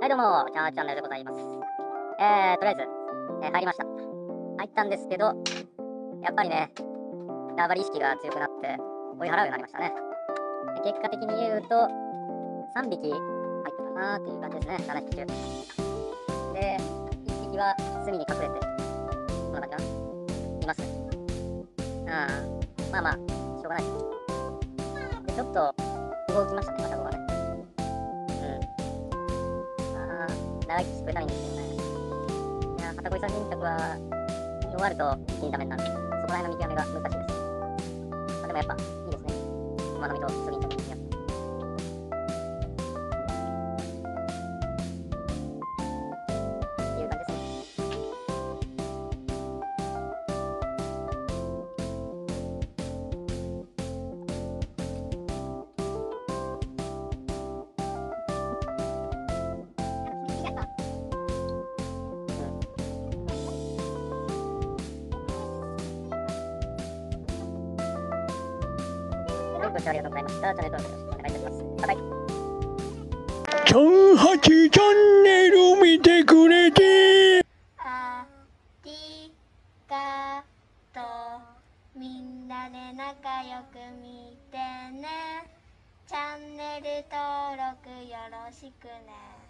はいどうも、チャーチャンネルでございます。とりあえず、入りました。入ったんですけど、やっぱりね、縄張り意識が強くなって、追い払うようになりましたね。結果的に言うと、3匹入ったかなーっていう感じですね、7匹中。で、1匹は隅に隠れて、こんな感じかな。います。まあまあ、しょうがない。で、ちょっと、動きましたね、またここがね。長生きしてくれたらいいんですけどね。いや、旗こいさ人格は、終わると一気にダメになるんで、そこら辺の見極めが難しいです。でもやっぱ、いいですね。馬の実とスギンチャクの組み合わせ。っていう感じですね。ご視聴ありがとうございました。チャンネル登録よろしくお願いいたします。バイバイ。 38チャンネル見てくれてありがとう。みんなで仲良く見てね。チャンネル登録よろしくね。